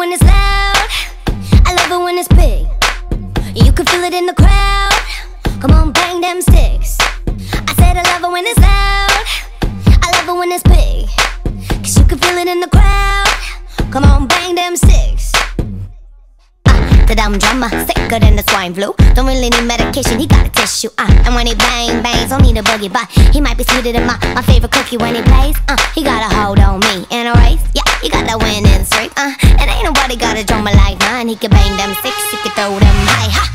when it's loud, I love it when it's big. You can feel it in the crowd. Come on, bang them sticks. I said I love it when it's loud, I love it when it's big. Cause you can feel it in the crowd. Come on, bang them sticks. The dumb drummer, sicker than the swine flu. Don't really need medication, he got a tissue. And when he bang, bangs, don't need a boogie, but he might be sweeter than my favorite cookie when he plays. He got a hold on me in a race. Yeah, he got that winning streak. And ain't nobody got a drummer like mine. He can bang them sticks, he can throw them high. Ha!